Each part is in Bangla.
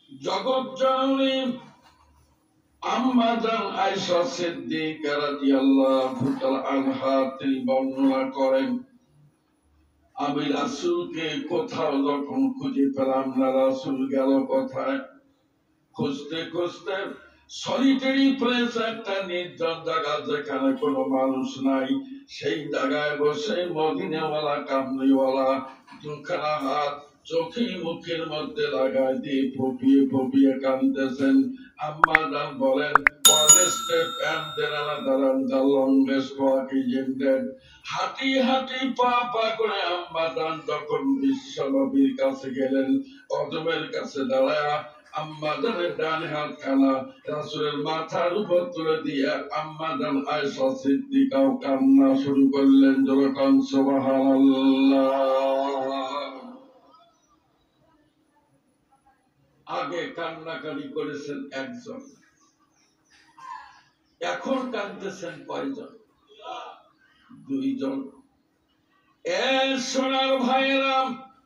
জগৎ জননী আম্মা জান আয়েশা সিদ্দিকা রাদিয়াল্লাহু তাআলা আনহা তিনি বর্ণনা করেন, আমি রাসূলকে কোথাও যখন খুঁজে পেলাম না, রাসূল গেল কোথায়, খুঁজতে খুঁজতে সলিটারি প্লেস, একটা নির্জন জায়গা যেখানে কোনো মানুষ নাই, সেই জায়গায় বসে মদিনাওয়ালা কামলিওয়ালা দুখানা হাত চোখে মুখের মধ্যে লাগায় দিয়ে ফুপিয়ে ফুপিয়ে কাঁদতেছেন। আম্মা জান বলেন, হাঁটি হাঁটি পা পা করে আম্মা জান যখন বিশ্ব নবীর কাছে গেলেন, কদমের কাছে দাঁড়ায় আম্মা জানের ডান হাত খানা রাসূলের মাথার উপর তুলে দিয়ে আম্মা জান আয়েশা সিদ্দিকাও কান্না শুরু করলেন। যখন সুবহানাল্লাহ, আগে কান্নাকারি করেছেন একজন, এখন কাঁদতেছেন কয়জন? দুইজন। সোনার ভাইরা,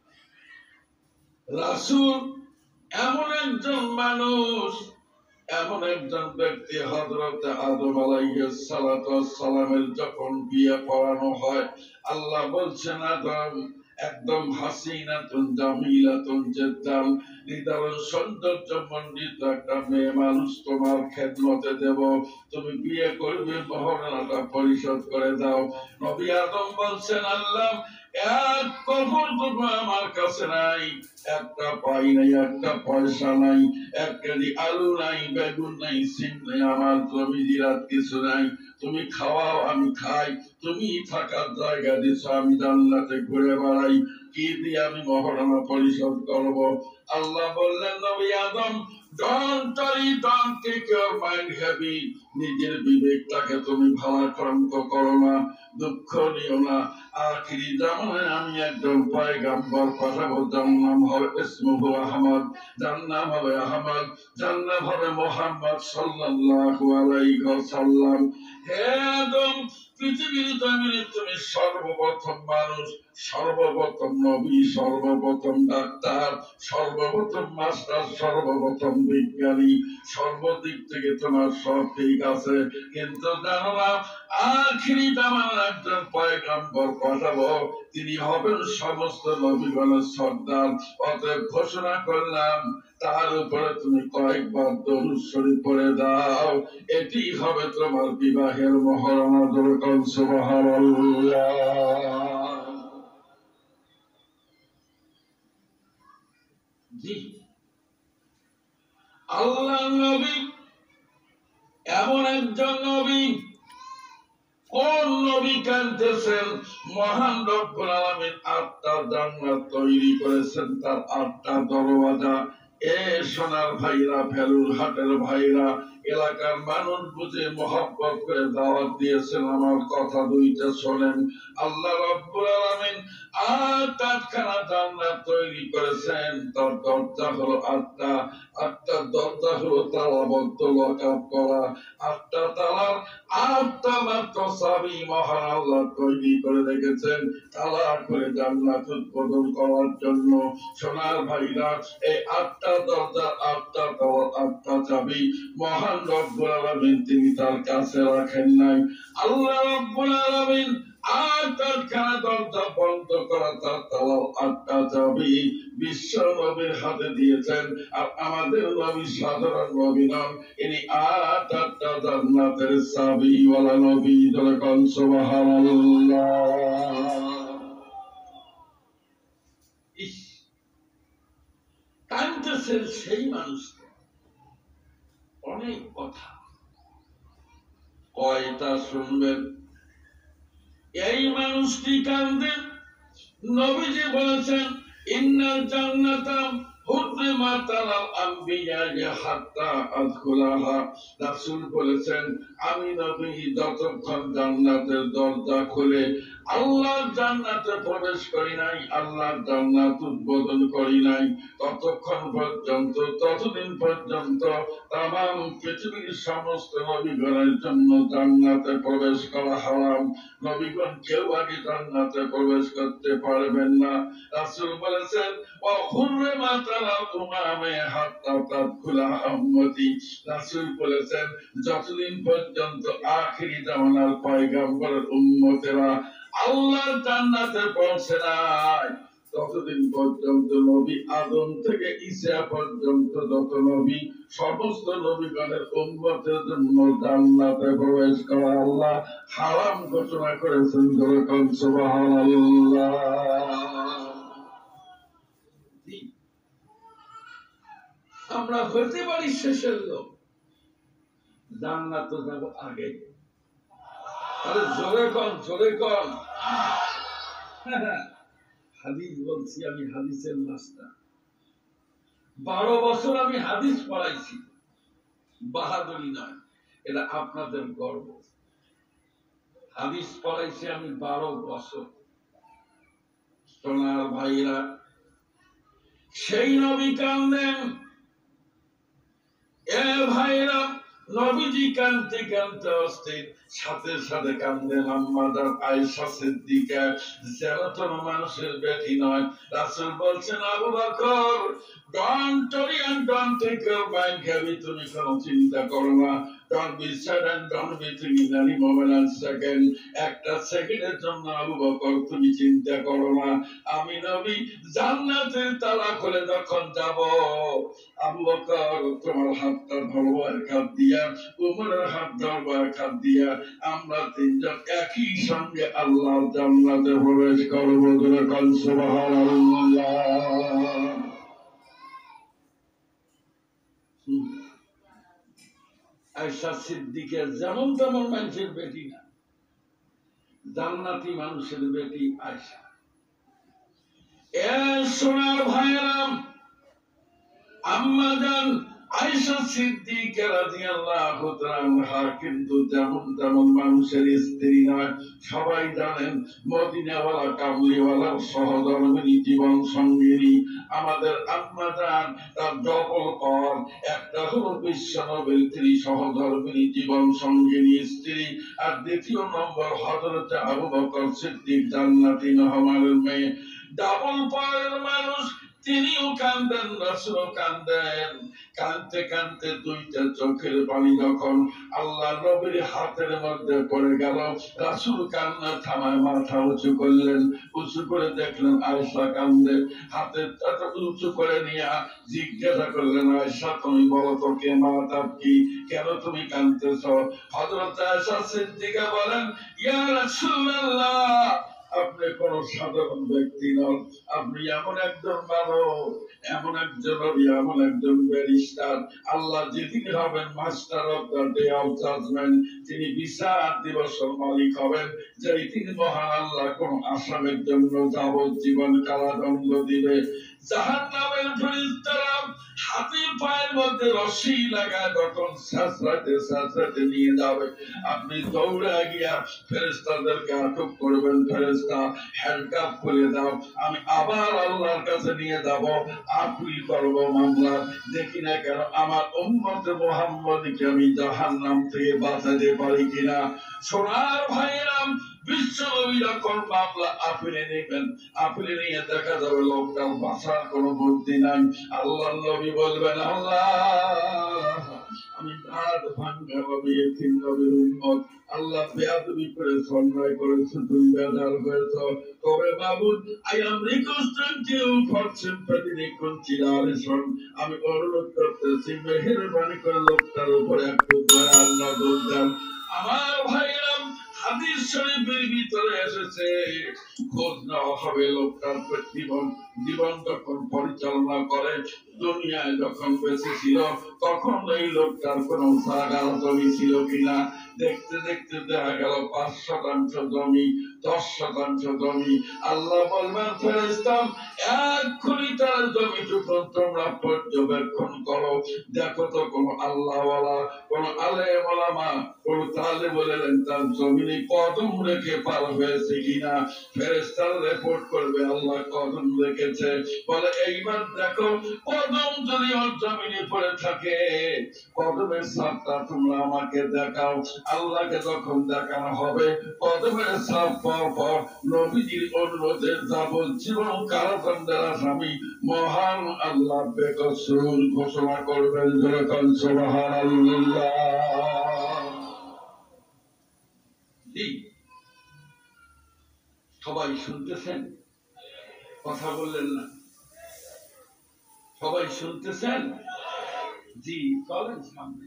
রাসূল এমন একজন মানুষ, এমন একজন ব্যক্তি, হযরত আদম আলাইহিস সালাতু ওয়াস সালামের যখন বিয়ে পড়ানো হয়, আল্লাহ বলছেন আদম একদম হাসিনাতুন জামিলাতুন জিদ্দান, নিদারুণ সৌন্দর্য মণ্ডিত একটা মেয়ে মানুষ তোমার খেদমতে দেব, তুমি বিয়ে করবে, মহরানাটা পরিশোধ করে দাও। নবী আদম বলছেন, আল্লাহ এক কবর টুকু আমার কাছে নাই, একটা পাই নাই, একটা পয়সা নাই, এক কেজি আলু নাই, বেগুন নাই, সিম নাই, আমার জমি জিরাত কিছু নাই, তুমি খাওয়াও আমি খাই, তুমি থাকার জায়গা দিছো, আমি জান্নাতে ঘুরে বেড়াই, কি দিয়ে আমি মহরানা পরিশোধ করব? আল্লাহ বললেন, নবী আদম, don't take your mind heavy, নিজের বিবেকটাকে তুমি ভারাক্রান্ত করো না, দুঃখ নিও না। আখিরি জামানায় আমি একজন পয়গাম্বর পাঠাবো, যার নাম হবে ইসমুহু আহমদ, যার নাম হবে আহমদ, যার নাম হবে মুহাম্মদ সাল্লাল্লাহু আলাইহি ওয়াসাল্লাম। হে আদম, পৃথিবীর জমিনে তুমি সর্বপ্রথম মানুষ, সর্বপ্রথম নবী, সর্বপ্রথম ডাক্তার, সর্বপ্রথম মাস্টার, সর্বপ্রথম বিজ্ঞানী, সর্বদিক থেকে তোমার সব ঠিক আছে, কিন্তু জানো না আখিরি জামানার একজন পয়গাম্বর পাঠাবো, তিনি হবেন সমস্ত নবীগণের সর্দার। অতএব ঘোষণা করলাম তার উপরে তুমি কয়েকবার দরুদ শরীফ পড়ে দাও, এটি হবে তোমার বিবাহের মহরণা। দরুদ সুবহানাল্লাহ। জি, আল্লাহ নবী এমন একজন নবী, কোন নবী কাঁদতেছেন? মহান রব্বুল আলামিন ৮টা জান্নাত তৈরি করেছেন, তার ৮টা দরওয়াজা। এ সোনার ভাইরা, ভেলুর হাটের ভাইরা, এলাকার মানুষ বুঝে মহব্বত করে দাওয়াত দিয়েছেন, আমার কথা দুইটা শোনেন। আল্লাহ রব্বুল আলামিন ৮খানা জান্নাত তৈরি করেছেন, তার দরজা হলো ৮টা। ৮টা দরজা হলো তালাবদ্ধ, লকআপ করা। ৮টা তালার ৮টা মাত্র চাবি মহান আল্লাহ তৈরি করে রেখেছেন তালা করে জান্নাত উদ্বোধন করার জন্য। সোনার ভাইরা, এই ৮টা দরজা, ৮টা তালা, ৮টা চাবি মহান রব্বুল আলামিন তিনি তার কাছে রাখেন নাই। আল্লাহ রব্বুল আলামিন ৮খানা দরজা বন্ধ করা, তার তালা ৮টা চাবি বিশ্ব নবীর হাতে দিয়েছেন। আর আমাদের নবী সাধারণ নবী নন, ইনি ৮টা জান্নাতের চাবিওয়ালা নবী। যখন সুবহানাল্লাহ। কাঁদতেছেন সেই মানুষটা, অনেক কথা, কয়টা শুনবেন? এই মানুষটি কাঁদেন। নবীজি বলেছেন, ইন্নাল জান্নাতা হুররিমাত আলাল আম্বিয়া হাত্তা আদখুলাহা। রাসূল বলেছেন, আমি নবী যতক্ষণ জান্নাতের দরজা খুলে আল্লাহর জান্নাতে প্রবেশ করি নাই, আল্লাহর জান্নাত উদ্বোধন করি নাই, ততদিন পর্যন্ত তামাম পৃথিবীর সমস্ত নবীগণের জন্য জান্নাতে প্রবেশ করা হারাম। নবীগণ কেউ আগে জান্নাতে প্রবেশ করতে পারবেন না। রাসূল বলেছেন, ওয়া হুররিমাত রাসূল বলেছেন যতদিন পর্যন্ত আখিরি জামানার পয়গম্বরের উম্মতেরা আল্লাহর জান্নাতে পৌঁছে নাই ততদিন পর্যন্ত নবী আদম থেকে ঈসা পর্যন্ত যত নবী সমস্ত নবীগণের উম্মতের জন্য জান্নাতে প্রবেশ করা আল্লাহ হারাম ঘোষণা করেছেন। যেরকম সুবহানাল্লাহ। আমরা হতে পারি শেষের লোক, জান্নাতে যাব আগে। আরে জোরে কন, জোরে কন। হাদিস বলছি, আমি হাদিসের মাস্টার। 12 বছর আমি হাদিস পড়াইছি, বাহাদুরি নয়, এটা আপনাদের গর্ব। হাদিস পড়াইছি আমি 12 বছর। সোনার ভাইরা, সেই নবী কান্দেন, এ ভাইরা, নবীজি কাঁদতে কাঁদতে অস্থির, সাথে সাথে কান্দেন আম্মা জান আয়েশা সিদ্দিকা, যেন কোনো মানুষের বেটি নয়। রাসূল বলছেন, Abu Bakr, don't worry and don't take your mind heavy, তুমি কোনো চিন্তা করো না। Don't be sad and don't be thinking any moment and second, একটা সেকেন্ডের জন্য আবু বকর তুমি চিন্তা করো না। আমি নবী জান্নাতের তালা খুলে যখন যাব, আবু বকর তোমার হাতটা ধরবো এক হাত দিয়া, উমরের হাত ধরবো এক হাত দিয়া, আমরা তিনজন একই সঙ্গে আল্লাহর জান্নাতে প্রবেশ করবো। যেরকম সুবহানাল্লাহ। আয়েশা সিদ্দিকা যেমন তেমন মানুষের বেটি না, জান্নাতি মানুষের বেটি আয়েশা। এ সোনার ভাইয়েরা, আম্মা জান আয়েশা সিদ্দিকা রাদিয়াল্লাহু তাআলা আনহা কিন্তু যেমন তেমন মানুষের স্ত্রী নয়। সবাই জানেন মদিনাওয়ালা কামলিওয়ালার সহধর্মিণী, জীবন সঙ্গিনী আমাদের আম্মা জান। তার ডবল পর, একটা হলো বিশ্বনবীর সহধর্মিণী জীবন সঙ্গিনী স্ত্রী, আর দ্বিতীয় নম্বর হযরত আবু বকর সিদ্দিক জান্নাতি মেহমানের মেয়ে। ডাবল পরের মানুষ, তিনিও কান্দেন, রাসূলও কান্দেন। কাঁদতে কাঁদতে দুইটা চোখের পানি যখন আল্লাহ নবীর হাতের মধ্যে পড়ে গেল, রাসূল কান্না থামায় মাথা উঁচু করলেন। উঁচু করে দেখলেন আয়েশা কান্দে। হাতেরটা উঁচু করে নিয়ে জিজ্ঞাসা করলেন, আয়েশা তুমি বলো তো, কে মাতা কি, কেন তুমি কাঁদতেছ? হযরত আয়েশা সিদ্দিকা বলেন, ইয়া রাসূলুল্লাহ, আপনি কোন সাধারণ ব্যক্তি নন, আপনি এমন একজন মানুষ, এমন একজন নবী, এমন একজন ব্যারিস্টার। আল্লাহ যেদিন হবেন master of the day of judgement, তিনি বিচার দিবসের মালিক হবেন, যেই তিনি মহান আল্লাহ কোন আসামের জন্য যাবজ্জীবন কারাদণ্ড দিবে। জাহান্নামের ফেরেশতারা হাতের পায়ের মধ্যে রশি লাগায় যখন সাঁচড়াতে সাঁচড়াতে নিয়ে যাবে, আপনি দৌড়ে গিয়া ফেরেশতাদেরকে আটক করবেন, ফেরেশতা হ্যান্ডকাপ খুলে দাও, আমি আবার আল্লাহর কাছে নিয়ে যাব, আপিল করব, মামলা দেখি না কেন আমার উম্মত মুহাম্মদকে আমি জাহান্নাম থেকে বাঁচাতে পারি কিনা। সোনার ভাইয়েরাম, বিশ্বনবী যখন মামলা আপিলে নেবেন, আপিলে নিয়ে দেখা যাবে লোকটার বাঁচার কোনো বুদ্ধি নাই। আল্লাহর নবী বলবেন, আল্লাহ আমি দাঁত ভাঙ্গা নবী, এতিম নবীর উম্মত, আল্লাহ বেয়াদবি করে অন্যায় করেছে, তুমি বেজার হয়েছ, তবে মাবুদ I am requesting you for sympathy, reconciliation, আমি অনুরোধ করতেছি মেহেরবানি করে লোকটার উপরে একটু দয়ার নজর দেন। আমার ভাইরাম, হাদিস শরীফের ভিতরে এসেছে, খোঁজ নেওয়া হবে লোকটার জীবন যখন পরিচালনা করে, দুনিয়ায় যখন বেঁচে ছিল তখন এই লোকটার কোন জায়গা জমি ছিল কিনা। দেখতে দেখতে দেখা গেল 5% জমি, 10% জমি। আল্লাহ বলবেন, ফেরেশতা এক্ষুনি তার জমিটুকু তোমরা পর্যবেক্ষণ করো, দেখো তো কোন আল্লাহওয়ালা, কোন আলেম ওলামা, কোন তালেব ইলম তার জমিনে কদম রেখে পার হয়েছে কিনা। ফেরেশতারা রিপোর্ট করবে আল্লাহ কদম রেখেছে। বলে এইবার দেখো কদম যদি ওর জমিনে পড়ে থাকে, কদমের ছাপটা তোমরা আমাকে দেখাও। আল্লাহকে যখন দেখানো হবে, কদমের ছাপ পর পর নবীজির অনুরোধে যাবজ্জীবন কারাদণ্ডের আসামি মহান আল্লাহ বেকসুর ঘোষণা করবেন। যেরকম সুবহানাল্লাহ। সবাই শুনতেছেন? কথা বললেন না? সবাই শুনতেছেন? জি, চলেন সামনে।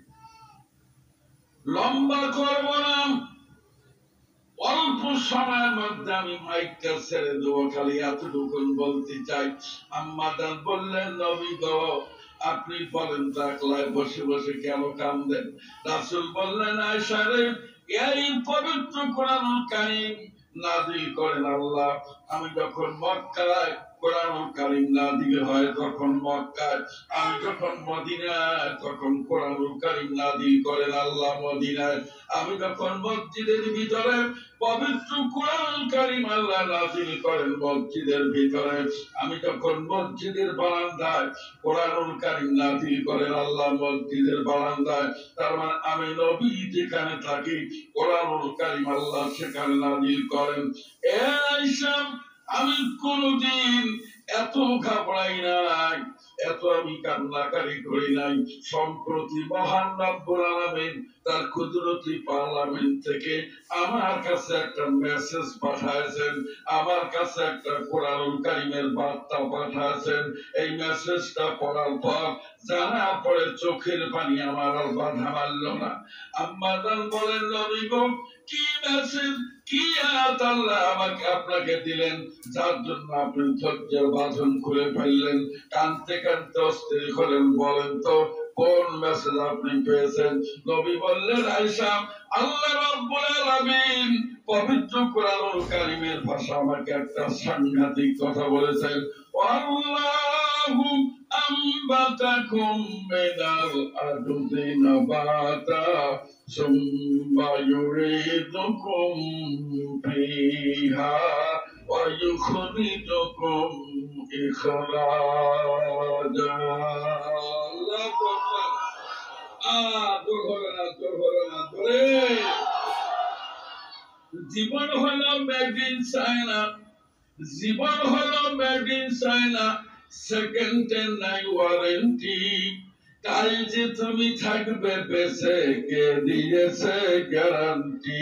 লম্বা করব না, অল্প সময়ের মধ্যে আমি মাইকটা ছেড়ে দেবো। খালি এতটুকু বলতে চাই। আম্মা জান বললেন, নবী গো আপনি বলেন তো একলায় বসে বসে কেন কাঁদেন? রাসূল বললেন, আয়েশা রে, এই পবিত্র কোরআনুল কারীম নাযিল করেন আল্লাহ। আমি যখন মক্কায় কোরআনুল কারীম নাযিল হয় তখন মক্কায়, আমি যখন মদিনায় তখন কোরআনুল কারীম নাযিল করেন আল্লাহ মদিনায়। আমি যখন মসজিদের ভিতরে পবিত্র কোরআনুল কারীম আল্লাহ নাযিল করেন মসজিদের ভিতরে। আমি যখন মসজিদের বারান্দায় কোরআনুল কারীম নাযিল করেন আল্লাহ মসজিদের বারান্দায়। তার মানে আমি নবী যেখানে থাকি কোরআনুল কারীম আল্লাহ সেখানে নাযিল করেন। এ আয়েশা, আমি কোনদিন এত ঘাবড়াই নাই, এত আমি কান্নাকারি করি নাই। সম্প্রতি মহান রব্বুল আলামিন তার কুদরতি পার্লামেন্ট থেকে আমার কাছে একটা মেসেজ পাঠাইছেন, আমার কাছে একটা কোরআনুল কারীমের বার্তা পাঠাইছেন। এই মেসেজটা পড়ার পর জানা পড়ে চোখের পানি আমার আর বাধা মারল না। আম্মা জান বলেন, নবী গো কি মেসেজ, কি আয়াত আল্লাহ আমাকে আপনাকে দিলেন যার জন্য আপনি ধৈর্যের বাঁধন খুলে ফেললেন, কাঁদতে কাঁদতে অস্থির হলেন? বলেন তো কোন মেসেজ আপনি পেয়েছেন? নবী বললেন, আয়েশা, আল্লাহ রাব্বুল আলামিন পবিত্র কোরআনুল কারীমের ভাষা আমাকে একটা সাংঘাতিক কথা বলেছেন। আল্লাহু আম্বাতাকুম মিনাল আরদি নাবাতা সুম্মা ইউরিদুকুম ফিহা ওয়া ইউখরিজুকুম ইখরাজা। আল্লাহু আকবার। জীবন হলো মেড ইন চায়না, জীবন হলো মেড ইন চায়না, সেকেন্ড নাই ওয়ারেন্টি। কাল যে তুমি থাকবে বেঁচে কে দিয়েছে গ্যারান্টি?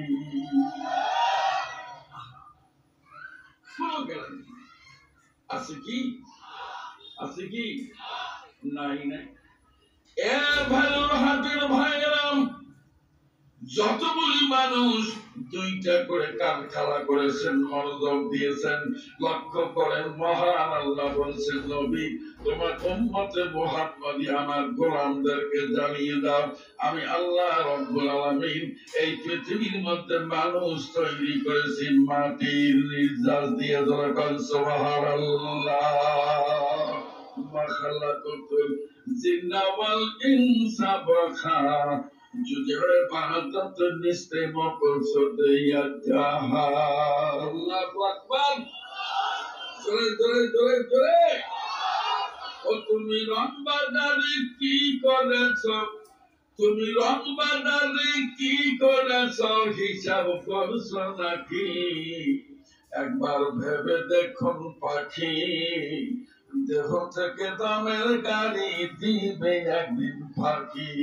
কোনো গ্যারান্টি আছে কি? আছে কি? নাই নাই। এ ভালোর হাতের ভাইয়েরাম, যতগুলি মানুষ দুইটা করে কান খাড়া করেছেন, মনোযোগ দিয়েছেন, লক্ষ্য করেন মহান আল্লাহ বলছেন, নবী তোমার উম্মতে মুহাম্মাদি আমার গোলামদেরকে জানিয়ে দাও আমি আল্লাহ রাব্বুল আলামিন এই পৃথিবীর মধ্যে মানুষ তৈরি করেছি মাটির নির্যাস দিয়ে। যখন সুবহানাল্লাহ, মা খালাকাতুল জিন্না ওয়াল ইনসা বাখা जुझे भारत निस्ते मकसद याहा। अल्लाहु আকবার। জোরে জোরে জোরে জোরে। ও তুমি রমবাদারি কি করেছো, তুমি রমবাদারি কি করেছো, হিসাব করছো নাকি? একবার ভেবে দেখুন পাখি, দেহ থেকে দামের গাড়ি দিবে একদিন ফাঁকি।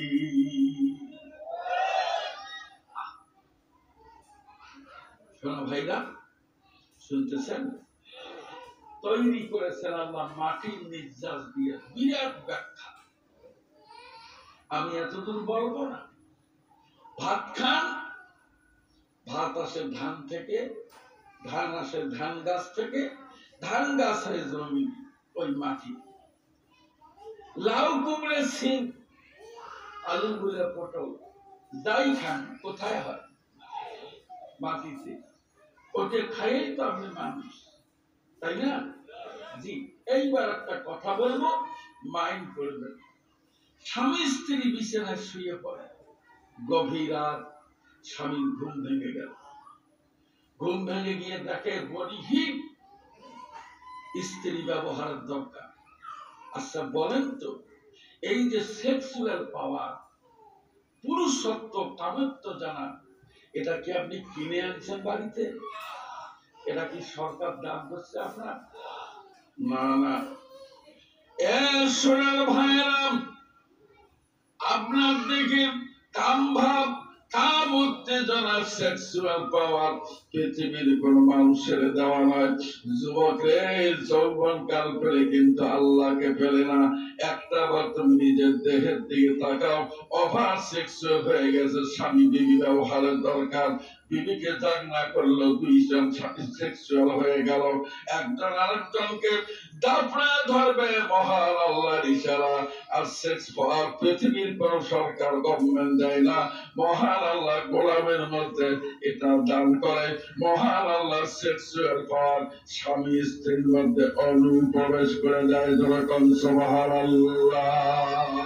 শোনো ভাইরা, শুনতেছেন? তৈরি করেছেন আল্লাহ মাটির নির্যাস দিয়ে। বিরাট ব্যাখ্যা, আমি এতদূর বলবো না। ভাত খান, ভাত আসে ধান থেকে, ধান আসে ধান গাছ থেকে, ধান গাছ হয় জমি, ওই মাটি। লাউ কুমড়ে সিম, আলু গুলে পটল, যাই খান কোথায় হয়? মাটিতে। ওকে খাইয়েই তো আপনি মানুষ, তাই না? জি। এইবার একটা কথা বলবো, মাইন্ড করবেন। স্বামী স্ত্রী বিছানায় শুয়ে পড়ে, গভীর রাত, স্বামীর ঘুম ভেঙে গেল। ঘুম ভেঙে গিয়ে দেখে বডি হিট, স্ত্রী ব্যবহারের দরকার। আচ্ছা বলেন তো, এই যে সেক্সুয়াল পাওয়ার, পুরুষত্ব, কামত্ব জানা, এটা কি আপনি কিনে আনছেন বাড়িতে? এটা কি সরকার দান করছে আপনার? না না। সোনার ভাইরাম, আপনার দিকে কাম ভাব, কাম উত্তেজনা, সেক্সুয়াল পাওয়ার পৃথিবীর কোন মানুষের দেওয়া নয়। যুবকের যৌবন কাল পেলে কিন্তু আল্লাহকে পেলে না। একটা বার তুমি নিজের দেহের দিকে তাকাও, ওভার সেক্সুয়াল হয়ে গেছে। স্বামী বিবি ব্যবহারের দরকার, বিবিকে জাগ না করলো, দুইজন সেক্সুয়াল হয়ে গেল। একজন আরেকজনকে দাপড়ে ধরবে, মহান আল্লাহর ইশারা। আর সেক্স পাওয়ার পৃথিবীর কোন সরকার, গভর্নমেন্ট দেয় না। মহান আল্লাহ গোলামের মধ্যে এটা দান করে। মহান আল্লাহ সেক্সুয়াল পাওয়ার স্বামী স্ত্রীর মধ্যে অনুপ্রবেশ করে যায়। যেরকম সুবহানাল্লাহ।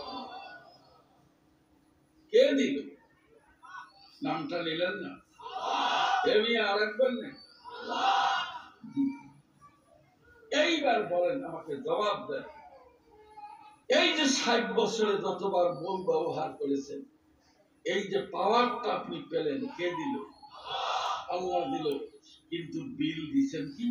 কে দিল? নামটা নিলেন না? এমনি আরেকবার নেই। এইবার বলেন, আমাকে জবাব দেন, এই যে 60 বছরে যতবার বউ ব্যবহার করেছেন, এই যে পাওয়ারটা আপনি পেলেন, কে দিল? আল্লাহ দিল। কিন্তু বিল দিচ্ছেন কি?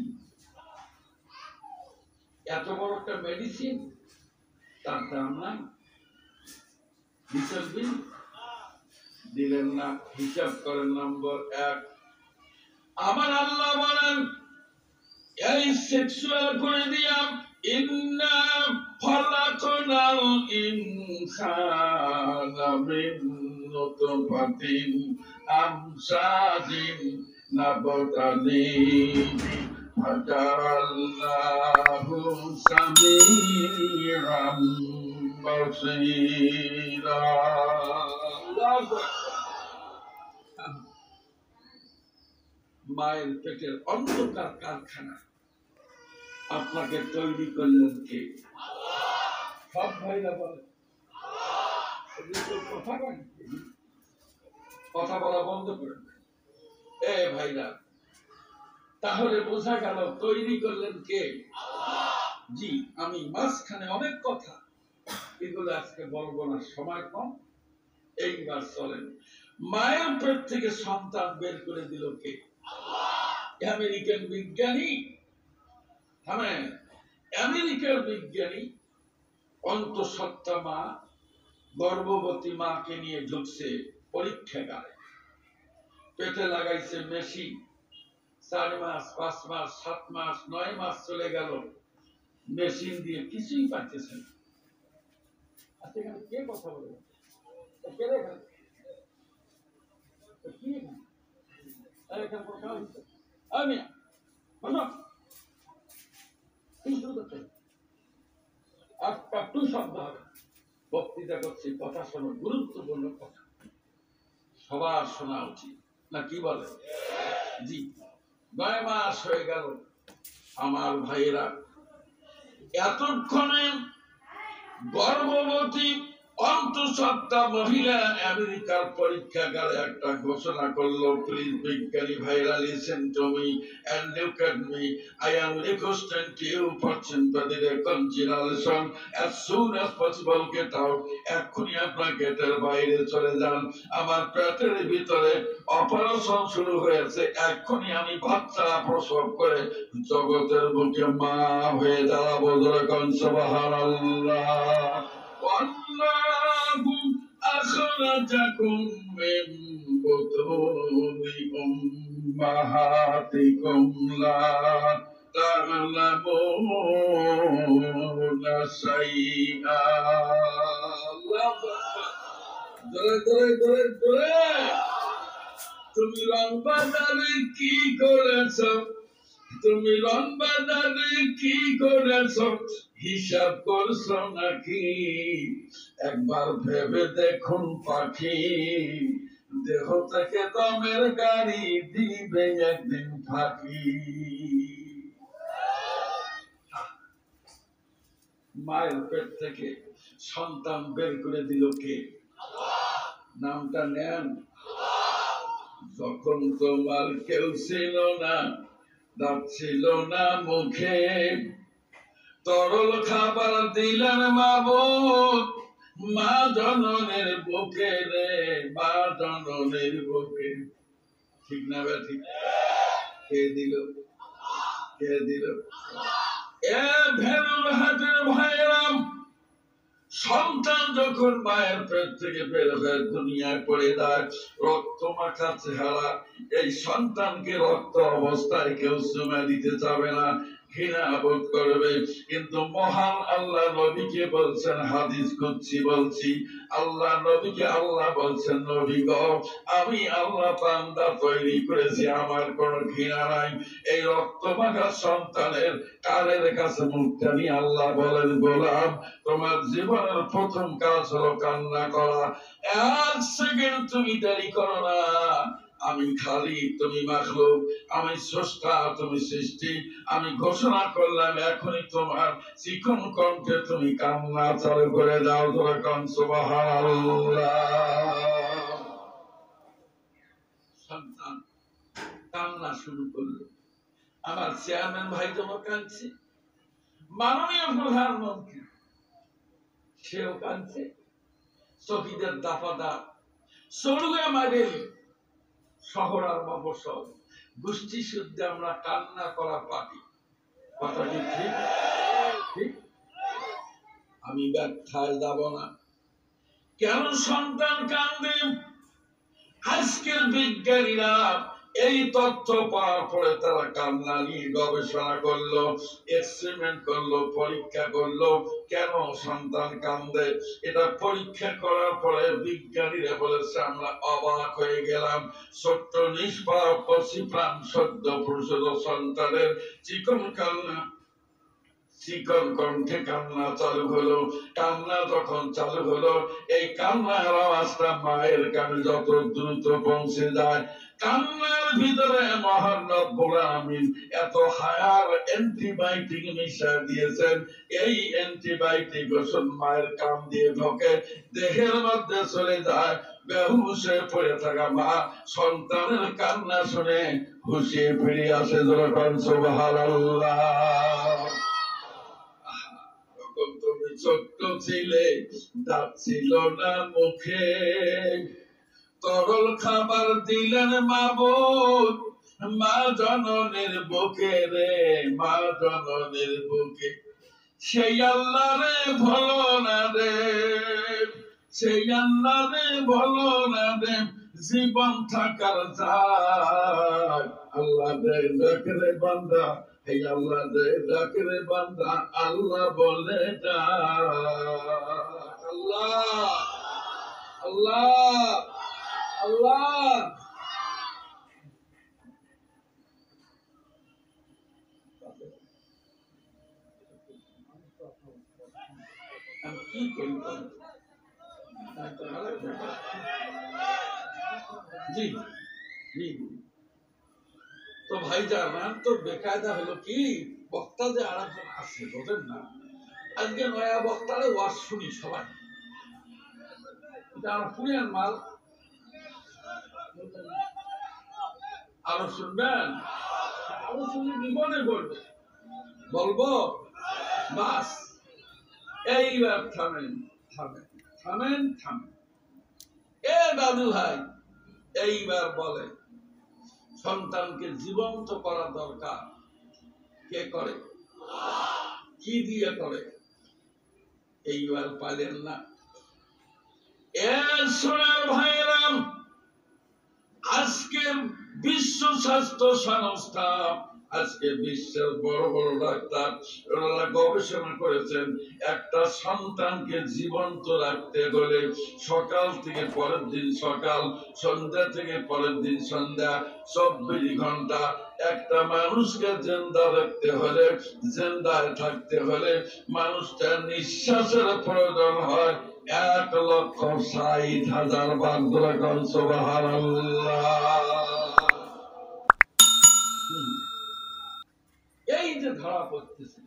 এত বড় একটা মেডিসিন, তার দাম নাই। দিচ্ছেন বিল? দিলেন না। হিসাব করেন। নম্বর 1, আমার আল্লাহ বলেন, এই সেক্সুয়াল করে দিয়াম, ইন্না খলাকনাল ইনসানা মিন নুতফাতিন আমশাজিন নাবতালিহি ফাজআলনাহু সামিআম বাসীরা। মায়ের পেটের অন্ধকার কারখানা আপনাকে তৈরি করলেন কে? সব ভাইরা বলে, কথা বলা বন্ধ করেন। এ ভাইরা, তাহলে বোঝা গেল তৈরি করলেন কে? জি, আমি মাঝখানে অনেক কথা, এগুলো আজকে বলবো না, সময় কম। এইবার চলেন, মায়ের পেট থেকে সন্তান বের করে দিল কে? আমেরিকান বিজ্ঞানী। হ্যাঁ, আমেরিকার বিজ্ঞানী অন্তঃসত্ত্বা মা, গর্ভবতী মাকে নিয়ে ঢুকছে পরীক্ষাগারে। পেটে লাগাইছে মেশিন। 4 মাস, 5 মাস, 7 মাস, 9 মাস চলে গেল, মেশিন দিয়ে কিছুই পাচ্ছে না। আচ্ছা, এখানে কে কথা বলে? কে রেখা? কি এখানে কথা হচ্ছে? আমি একটা টু শব্দ হবে। বক্তৃতা করছি, কথা শোনো, গুরুত্বপূর্ণ কথা, সবার শোনা উচিত, না কি বলে? জি, 9 মাস হয়ে গেল আমার ভাইয়েরা। এতক্ষণে গর্ভবতী অন্তঃসত্ত্বা মহিলা আমেরিকার পরীক্ষাগারে একটা ঘোষণা করলো, প্লিজ বিজ্ঞানী ভাইরা, listen to me and look at me. I am requesting you for sympathy consideration as soon as possible. Get out. এক্ষুনি আপনার গেটের বাইরে চলে যান। আমার পেটের ভিতরে অপারেশন শুরু হয়েছে। এক্ষুনি আমি বাচ্চা প্রসব করে জগতের বুকে মা হয়ে দাঁড়াবো। যেরকম সুবহানাল্লাহ। والله أخرجكم من بطون أمهاتكم لا تعلمون شيئا. তুমি রংবাজারে কি করেছ? তুমি রংবাজারে কি করেছ? হিসাব করছো নাকি? একবার ভেবে দেখুন পাখি, দেহ থেকে দমের গাড়ি দিবে একদিন ফাঁকি। মায়ের পেট থেকে সন্তান বের করে দিল কে? নামটা নেন। যখন তোমার কেউ ছিল না, দাঁত ছিল না মুখে, তরল খাবার দিলেন মাবুদ মা জননের বুকে রে, মা জননের বুকে। ঠিক না বে ঠিক? কে দিল? কে দিল? এ ভেরুর হাটের ভাইরাম, সন্তান যখন মায়ের পেট থেকে বের হয়ে দুনিয়ায় পড়ে যায়, রক্ত মাখা চেহারা, এই সন্তানকে রক্ত অবস্থায় কেউ চুমা দিতে চাবে না, ঘৃণা বোধ করবে। কিন্তু মহান আল্লাহ নবীকে বলছেন, হাদিস কুদসি বলছি, আল্লাহ নবীকে আল্লাহ বলছেন, নবী গো, আমি আল্লাহ বান্দা তৈরি করেছি, আমার কোন ঘৃণা নাই। এই রক্ত মাখা সন্তানের কালের কাছে মুখটা নিয়ে আল্লাহ বলেন, গোলাম, তোমার জীবনের প্রথম কাজ হলো কান্না করা। এক সেকেন্ড তুমি দেরি করো না। আমি খালি, তুমি মাখলুক, আমি স্রষ্টা, তুমি সৃষ্টি। আমি ঘোষণা করলাম এখনই তোমার চিকন কণ্ঠে তুমি কান্না চালু করে দাও। যেরকম সুবহানাল্লাহ। সন্তান কান্না শুরু করলো। আমার চেয়ারম্যান ভাই তোমার কাঁদছে, মাননীয় প্রধানমন্ত্রী সেও কাঁদছে, শহীদের দাফাদা সরুয়া মাগেল শহর আর মফস্বল গোষ্ঠী শুদ্ধে আমরা কান্না করা পারি। কথা কি ঠিক? ঠিক। আমি ব্যাখ্যায় যাব না কেন সন্তান কান্দে। আজকের বিজ্ঞানীরা এই তথ্য পাওয়ার পরে তারা কান্না নিয়ে গবেষণা করলো, এক্সপেরিমেন্ট করলো, পরীক্ষা করলো, কেন সন্তান কান্দে। এটা পরীক্ষা করার পরে বিজ্ঞানীরা বলেছে, আমরা অবাক হয়ে গেলাম। ছোট্ট নিষ্পাপ প্রাণ সদ্য প্রসূত সন্তানের চিকন কান্না, চিকন কণ্ঠে কান্না চালু হলো। কান্না যখন চালু হলো, এই কান্নার আওয়াজটা মায়ের কানে যত দ্রুত পৌঁছে যায়, কান্নার ভিতরে মহান রব্বুল আমিন এত হায়ার অ্যান্টিবায়োটিক মিশা দিয়েছেন। এই অ্যান্টিবায়োটিক ওষুধ মায়ের কান দিয়ে ঢোকে, দেহের মধ্যে চলে যায়। বেহুশ হয়ে পড়ে থাকা মা সন্তানের কান্না শুনে হুঁশে ফিরে আসে। যখন সুবহানাল্লাহ। তুমি ছোট্ট ছিলে, দাঁত ছিল না মুখে, তরল খাবার দিলেন মাবুদ মা জননের বুকে রে, মা জননের বুকে। সেই আল্লাহ রে ভুলো না রে, সেই আল্লাহ রে ভুলো না রে, জীবন থাকার যায়। আল্লাহ রে ডাক রে বান্দা, এই আল্লাহ রে ডাক রে বান্দা, আল্লাহ বলে ডাক। আল্লাহ আল্লাহ আল্লাহ। আমি কি করি? জি জি। তো ভাই জানান, তো বেকায়দা হলো কি, বক্তা যে আরেকজন আছে বোঝেন না, আজকে নয়া বক্তারে ওয়াজ শুনি সবাই, এটা আমার পুরিয়ান মাল। আরো শুনবেন? আরো শুনে বিপদে পড়বে। বলবো বাস, এইবার থামেন থামেন থামেন থামেন। এ দাদু ভাই, এইবার বলে সন্তানকে জীবন্ত করা দরকার, কে করে? কি দিয়ে করে? এইবার পাইলেন না? এ সোনার ভাইরাম, আজকে বিশ্ব স্বাস্থ্য সংস্থা, আজকে বিশ্বের বড় বড় ডাক্তার ওনারা গবেষণা করেছেন, একটা সন্তানকে জীবন্ত রাখতে হলে সকাল থেকে পরের দিন সকাল, সন্ধ্যা থেকে পরের দিন সন্ধ্যা, 24 ঘন্টা একটা মানুষকে জিন্দা রাখতে হলে, জিন্দায় থাকতে হলে মানুষটার নিঃশ্বাসের প্রয়োজন হয় 1,60,000 বার। সুবহানাল্লাহ। এই যে ধরা পড়তেছে,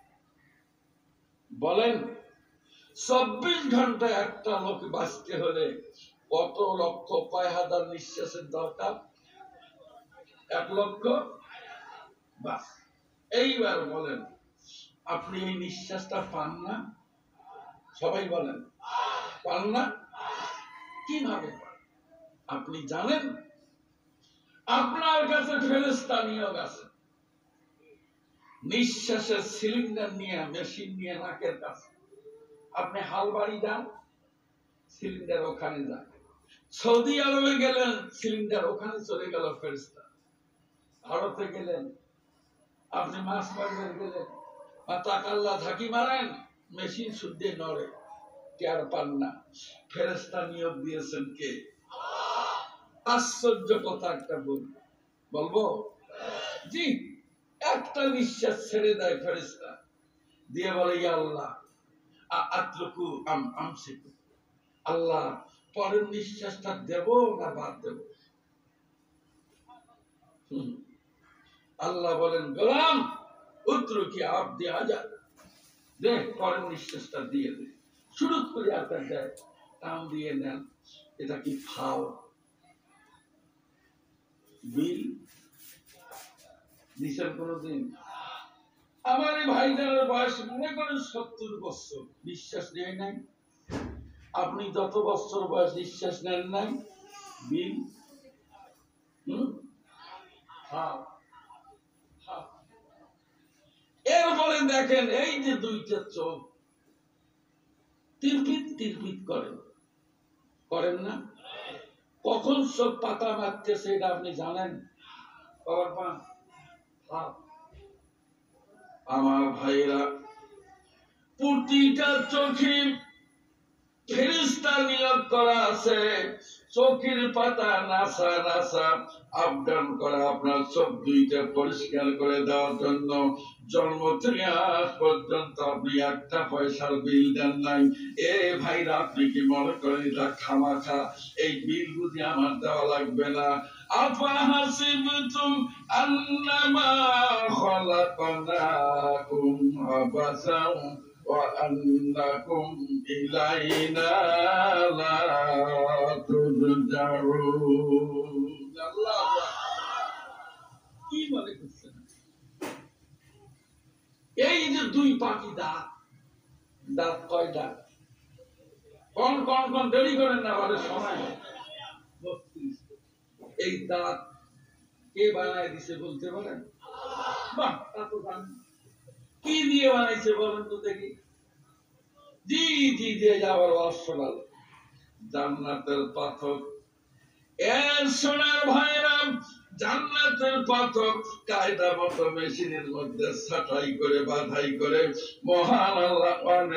বলেন 24 ঘন্টা একটা লোক বাঁচতে হলে কত লক্ষ কয় হাজার নিঃশ্বাসের দরকার? 1 লক্ষ। বাস, এইবার বলেন আপনি এই নিঃশ্বাসটা পান না? সবাই বলেন, পান না? কিভাবে পান? আপনি জানেন আপনার কাছে ফেরেশতা নিয়োগ আছে, নিঃশ্বাসের সিলিন্ডার নিয়ে, মেশিন নিয়ে নাকের কাছে। আপনি হালবাড়ি যান, সিলিন্ডার ওখানে যান। সৌদি আরবে গেলেন, সিলিন্ডার ওখানে চলে গেল ফেরেশতা। ভারতে গেলেন, আপনি মাছ মারবেন গেলেন, তাকাল্লা ঝাঁকি মারেন, মেশিন শুদ্ধে নড়ে, টের পান না। ফেরেশতা নিয়োগ দিয়েছেন কে? আশ্চর্য কথা একটা বলবো। জি, একটা নিঃশ্বাস ছেড়ে দেয় ফেরেশতা, দিয়ে বলে ইয়া আল্লাহ আতলুকু আমসিকু, আল্লাহ পরের নিঃশ্বাসটা দেব না বাদ দেব? আল্লাহ বলেন গোলাম উতরুকি আবদি আজাদ, দেখ পরের নিঃশ্বাসটা দিয়ে দে। শুরু করে আপনার দেয়, টান দিয়ে নেন। এটা কি ফাও? বিল দিচ্ছেন কোনদিন? আমার এই ভাইজানের বয়স মনে করেন 70 বছর, বিশ্বাস নেই নাই। আপনি যত বছর বয়স নিঃশ্বাস নেন নাই, বিল এরপরে দেখেন এই যে দুইটা চোখ তিরপিত তিরপিত করেন না? কখন চোখ পাতা মারতেছে এটা আপনি জানেন? আমার ভাইরা, প্রতিটা চোখে ফেরেশতা নিয়োগ করা আছে, চোখের পাতা নাসা নাসা আপ ডাউন করা, আপনার চোখ দুইটা পরিষ্কার করে দেওয়ার জন্য। জন্ম থেকে আজ পর্যন্ত আপনি একটা পয়সার বিল দেন নাই। এ ভাইরা, আপনি কি মনে করেন এটা খামাখা? এই বিল বুঝি আমার দেওয়া লাগবে না? আফাহাসিবতুম আন্নামা খালাকনাকুম আবাসাও وأنكم إلينا لا ترجعون। কি মনে করছেন? এই যে দুই পাখি দাঁত কয়টা? কোন কোন কোন দেরি করেন না, আমাদের সময় 32। এই দাঁত কে বানায় দিছে বলতে পারেন? বাহ, তা তো জানি। কি দিয়ে বানাইছে বলেন তো দেখি? জি জি দিয়ে যাবার অসলাল জান্নাতের পাথর। এর সোনার ভাইরা, জান্নাতের পাথর কায়দা মতো মেশিনের মধ্যে ছাঁটাই করে বাধাই করে মহান আল্লাহ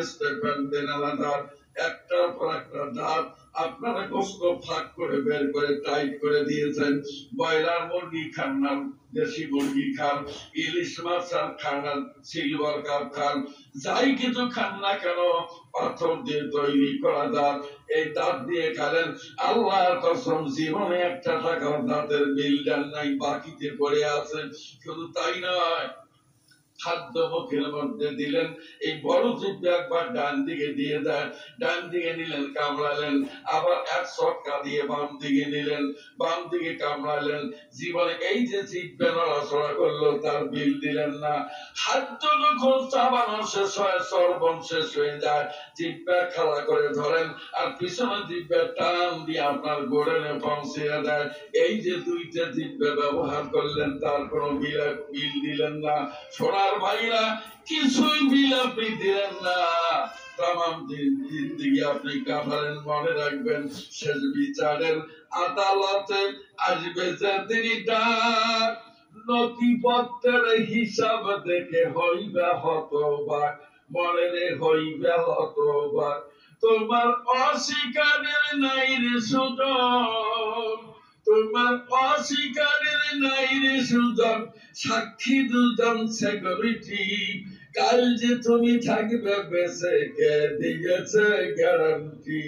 একটার পর একটা দাঁত আপনারা কষ্ট ফাঁক করে বের করে টাইট করে দিয়েছেন। ব্রয়লার মুরগি খান না, দেশি মুরগি খান, ইলিশ মাছ খান, সিলভার কাপ খান, যাই কিছু খান না কেন, পাথর দিয়ে তৈরি করা দাঁত, এই দাঁত দিয়ে খালেন। আল্লাহর কসম, জীবনে একটা টাকার দাঁতের বিল দেন নাই, বাকিতে পড়ে আছেন। শুধু তাই নয়, খাদ্য মুখের মধ্যে দিলেন, এই বড় জিভে একবার ডান দিকে দিয়ে দেন, ডান দিকে নিলেন, কামড়ালেন, আবার এক ছক্কা দিয়ে বাম দিকে নিলেন, বাম দিকে কামড়ালেন। জীবনে এই যে জিভে নড়াচড়া করলো, তার বিল দিলেন না। খাদ্য যখন চাবানো শেষ হয়, সর্বন শেষ হয়ে যায়, জিভে খাড়া করে ধরেন, আর পিছনে জিভে টান দিয়ে আপনার গোড়েনে পৌঁছে দেয়। এই যে দুইটা জিভে ব্যবহার করলেন, তার কোনো বিল দিলেন না। সোনার ভাইরা, কিছুই বিল আপনি দিলেন না। তামাম জিন্দেগি আপনি কাটালেন। মনে রাখবেন, শেষ বিচারের আদালতে আসবে যেদিন ডাক, নথিপত্রের হিসাব দেখে হইবে হতবাক, মনে রে হইবে হতবাক। তোমার অস্বীকারের নাই রে সুযোগ, তোমার অস্বীকারের নাই রে সুযোগ, সাক্ষী দুজন সিকিউরিটি, কাল যে তুমি থাকবে বেঁচে কে দিয়েছে গ্যারান্টি।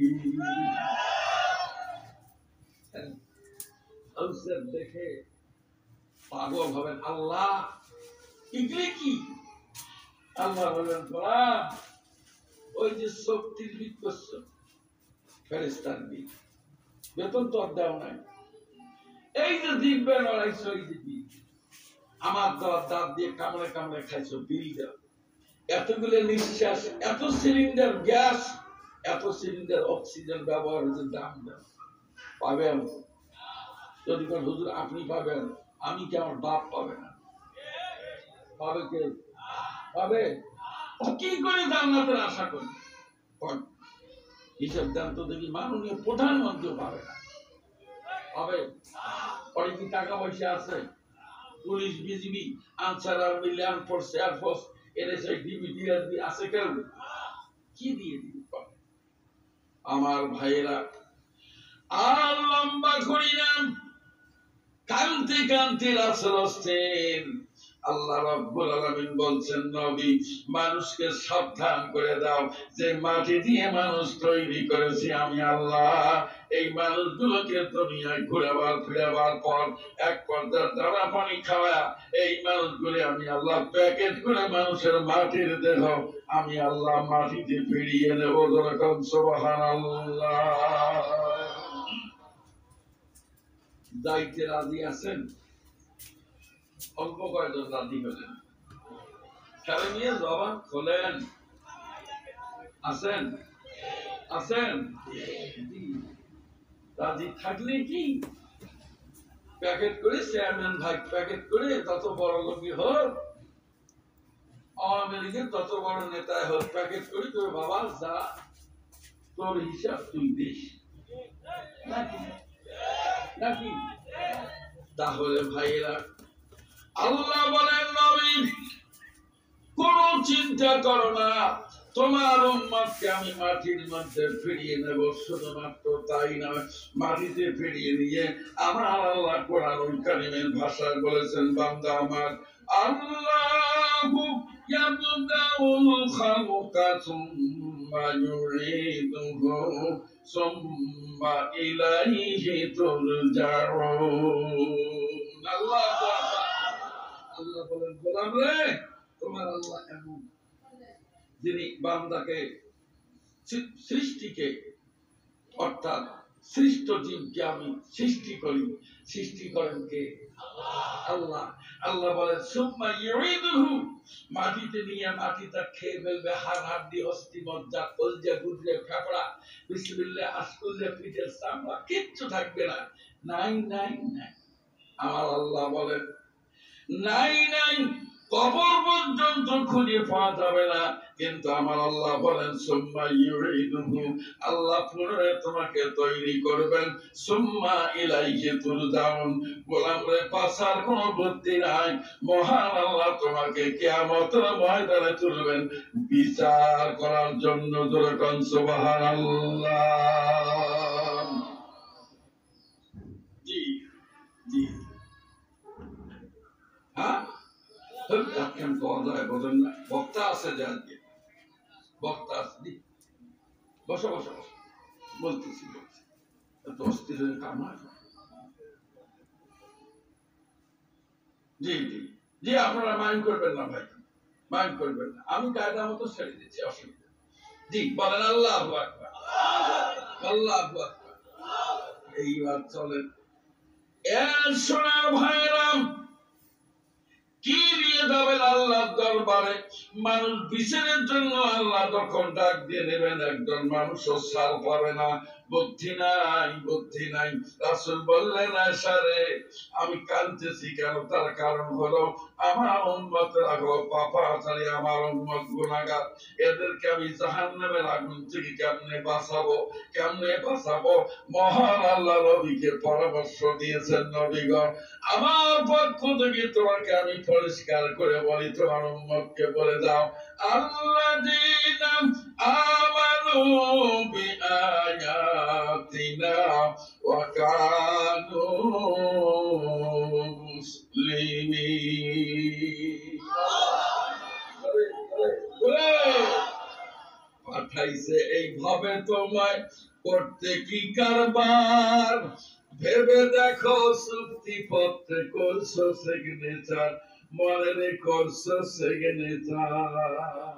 দেখে পাগল হবেন। আল্লাহ এগুলি কি? আল্লাহ বলেন, ওই যে শক্তির বিদ করছো, ফেরেশতার বিদ, বেতন তো দেওয়া নাই। এই যে জিভে লড়াইছো, এই যে বিল, আমার দাঁত দিয়ে কামড়ে কামড়ে খাইছো, বিল দাও। এতগুলো নিঃশ্বাস, এত সিলিন্ডার গ্যাস, এত সিলিন্ডার অক্সিজেন ব্যবহার হচ্ছে, দাম দাম পাবেন। যদি কোন হুজুর আপনি পাবেন, আমি কি আমার বাপ পাবে না? পাবে কে? পাবে। কি করে জান্নাতের আশা করি? হিসাব দেন তো দেখি। মাননীয় প্রধানমন্ত্রীও পাবে না। পাবে? পরে কি টাকা পয়সা আছে? Police, BGB, Ansar army, land force, airforce, NSI, DBTRB আছে কেউ? কি দিয়ে দিবে? আমার ভাইয়েরা, আর লম্বা করি না, কান্তি কান্তি রাসূল আসছেন। আল্লাহ রাব্বুল আলামিন বলছেন, নবী মানুষকে সাবধান করে দাও যে মাটি দিয়ে মানুষ তৈরি করেছি আমি আল্লাহ। এই মানুষগুলোকে দুনিয়ায় ঘুরাবার ফিরাবার পর এক পর্যায়ে দানা পানি খাওয়া এই মানুষগুলি আমি আল্লাহ প্যাকেট করে মানুষের মাটির দেহ আমি আল্লাহ মাটিতে ফিরিয়ে নেব। যেরকম সুবহানাল্লাহ। দায়িত্বে রাজি আছেন? অল্প কয়েকজন রাজি হলেন। সবাই নিয়ে জবান খোলেন। আছেন? আছেন? রাজি থাকলে কি প্যাকেট করে চেয়ারম্যান ভাই প্যাকেট করে তত বড় লোকই হোক, আওয়ামী লীগের তত বড় নেতা হোক, প্যাকেট করে তোর বাবা যা তোর হিসাব তুই দিস নাকি? নাকি? তাহলে ভাইয়েরা, আল্লাহ বলেন নবী কোন চিন্তা করো না, তোমার উম্মতকে আমি মাটির মধ্যে ফিরিয়ে নেব। শুধুমাত্র তাই নয়, মাটিতে ফিরিয়ে নিয়ে আমার আল্লাহ কোরআনুল কারীমের ভাষায় বলেছেন, বান্দা আমার, আল্লাহু ইয়াবদাউল খালকা সুম্মা ইউঈদুহু সুম্মা ইলাইহি তুরজাউন। আল্লাহ বলেন, গোলাম রে, তোমার আল্লাহ এমন যিনি বান্দাকে সৃষ্টিকে অর্থাৎ সৃষ্ট জীবকে আমি সৃষ্টি করি, সৃষ্টি করেন কে? আল্লাহ। আল্লাহ বলেন সুম্মা ইউঈদুহু, মাটিতে নিয়ে মাটিটা খেয়ে ফেলবে, হাড় হাড্ডি অস্থি মজ্জা কলজা গুদরে ফেফড়া বিসমিল্লাহ আশকুল্লে পিঠের চামড়া কিচ্ছু থাকবে না। নাই নাই নাই। আমার আল্লাহ বলেন নাই নাই, কবর পর্যন্ত খুঁজে পাওয়া যাবে না। কিন্তু আমার আল্লাহ বলেন সুম্মা ইউঈদুহু, আল্লাহ পুনরায় তোমাকে তৈরি করবেন। সুম্মা ইলাইহি তুরজাউন, গোলাম রে পাছার কোনো বুদ্ধি নাই। মহান আল্লাহ তোমাকে কিয়ামতের ময়দানে তুলবেন বিচার করার জন্য। যেরকম সুবহানাল্লাহ। জি জি। হ্যাঁ, বক্তা আছে, আজকে বক্তা আছে, বসো বসো বসো, বলতেছি অস্থির কাম হয়। জি জি জি, আপনারা মাইন্ড করবেন না ভাই, মাইন্ড করবেন না, আমি কায়দা মতো ছেড়ে দিচ্ছি, অসুবিধা। জি বলেন আল্লাহু আকবার, আল্লাহু আকবার। এইবার চলেন সোনার ভাইরাম, কি নিয়ে যাবেন আল্লাহর দরবারে? মানুষ বিচারের জন্য আল্লাহ যখন ডাক দিয়ে নেবেন, একজন মানুষও ছাল পাবে না। বুদ্ধি নাই, বুদ্ধি নাই। রাসূল বললেন, আয়েশা রে, আমি কাঁদতেছি কেন? তার কারণ হলো আমার উম্মতের হলো পাপাচারী, আমার উম্মত গুনাহগার। এদেরকে আমি জাহান্নামের আগুন থেকে কেমনে বাঁচাবো, কেমনে বাঁচাবো? মহান আল্লাহ নবীকে পরামর্শ দিয়েছেন, নবীগণ আমার পক্ষ থেকে তোমাকে আমি পরিষ্কার করে বলি, তোমার উম্মতকে বলে দাও, আল্লাযীনা আমানু বিআয়াতিনা ওয়া কানু মুসলিমিন। পাঠাইছে এইভাবে তোমায় করতে কি কারবার, ভেবে দেখো চুক্তি পত্রে করছো সিগনেচার, মনে করছো সিগনেচার।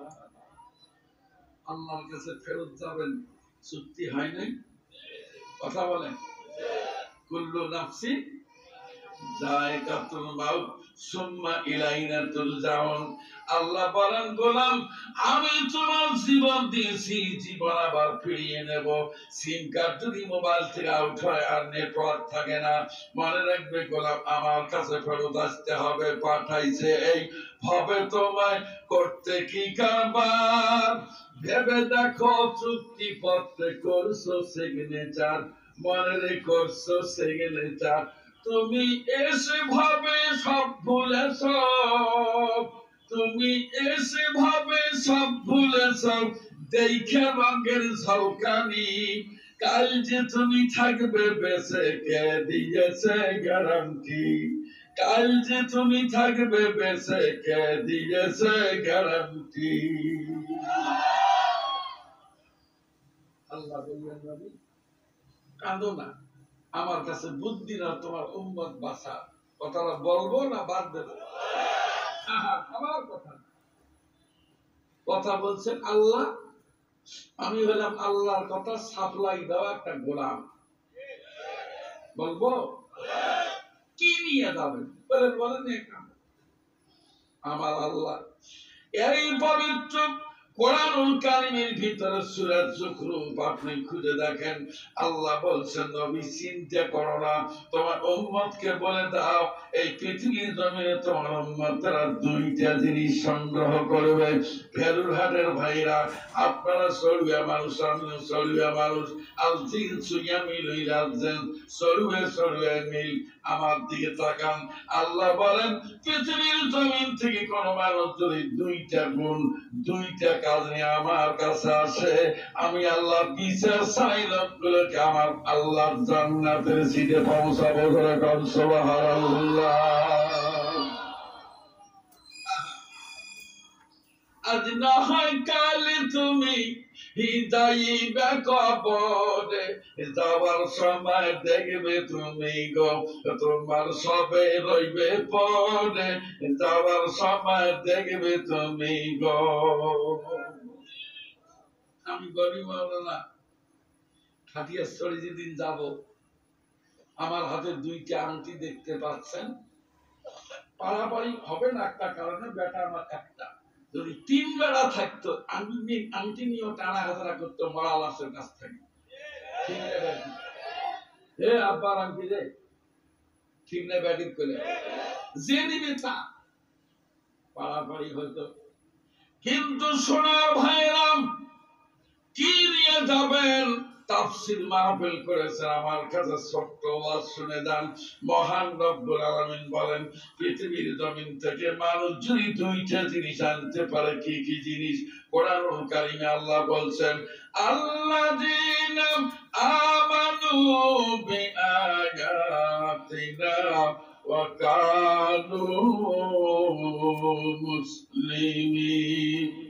আল্লাহর কাছে ফেরত যাবেন, চুক্তি হয় নাই, কথা বলেন। কুল্লু নাফসিন যায়কাতুল মাউত সুম্মা ইলাইনা তুরজাউন। আল্লাহ বলেন গোলাম আমি তোমার জীবন দিয়েছি, জীবন আবার ফিরিয়ে নেব। সিম কার্ড যদি মোবাইল থেকে আউট হয় আর নেটওয়ার্ক থাকে না, মনে রাখবে গোলাম আমার কাছে ফেরত আসতে হবে। পাঠাইছে এই ভাবে তোমায় করতে কি কারবার, ভেবে দেখো চুক্তি পত্রে করছো সিগনেচার, মনে করছো সিগনেচার। তুমি এসে ভাবে সব ভুলেছ, তুমি এসে ভাবে সব ভুলেছ, দেখে রঙের ঝলকানি। কাল যে তুমি থাকবে বেঁচে কে দিয়েছে গ্যারান্টি, কাল যে তুমি থাকবে বেঁচে কে দিয়েছে গ্যারান্টি। আল্লাহ বললেন নবী কাঁদো না, আমার কাছে বুদ্ধি না তোমার উম্মত বাঁচা। কথাটা বলবো না বাদ দেবো? আমার কথা কথা বলছেন আল্লাহ, আমি হলাম আল্লাহর কথা সাপ্লাই দেওয়া একটা গোলাম। বলবো কি নিয়ে যাবেন বলেন, বলেন আমার আল্লাহ এই পবিত্র কোরআনুল কারীমের ভিতরে সূরা যুখরুফ আপনি খুঁজে দেখেন, আল্লাহ বলছেন নবী চিন্তা করো না, তোমার উম্মতকে বলে দাও এই পৃথিবীর জমিনে তোমার উম্মতরা দুইটা জিনিস সংগ্রহ করবে। ফেরুরহাটের ভাইরা আপনারা সরুয়া মানুষ, আমিও সরুয়া মানুষ, আলজিন সুইয়া মিল ইলাজেন সরুয়া মিল। আমার দিকে তাকান, আল্লাহ বলেন পৃথিবীর জমিন থেকে কোন মানুষ যদি দুইটা গুণ দুইটা কাজ নিয়ে আমার কাছে আসে, আমি আল্লাহ বিচার চাই লোকগুলোকে আমার আল্লাহ জান্নাতের সিটে পৌঁছাবো। করে কম সুবহানাল্লাহ। আজ না হয় কালে তুমি যাইবে কবরে, যাওয়ার সময় দেখবে তুমি গো তোমার সবে রইবে পরে, যাওয়ার সময় দেখবে তুমি গো। আমি গরিব না, খাটিয়াছড়ি যেদিন যাব, আমার হাতে দুইটা আংটি দেখতে পাচ্ছেন, পাড়াপাড়ি হবে না একটা কারণে, বেটা আমার একটা। যদি তিন বেড়া থাকতো আংটি নিয়েও টানা হাজারা করতো মরা লাশের কাছ থেকে। হে আব্বার আংটি রে, ঠিক না ব্যাটিং করে যে নিবে তা পাড়াপাড়ি হয়তো। কিন্তু শোনা ভাইরাম, কি নিয়ে যাবেন? তাফসীর মাহফিল করেছেন, আমার কাছে ছোট্ট ওয়াজ শুনে যান। মহান রব্বুল আলামিন বলেন পৃথিবীর জমিন থেকে মানুষ যদি দুইটা জিনিস আনতে পারে, কি কি জিনিস? কোরআনুল কারীমে আল্লাহ বলছেন আল্লাযীনা আমানু বিআয়াতিনা ওয়া কানু মুসলিমিন।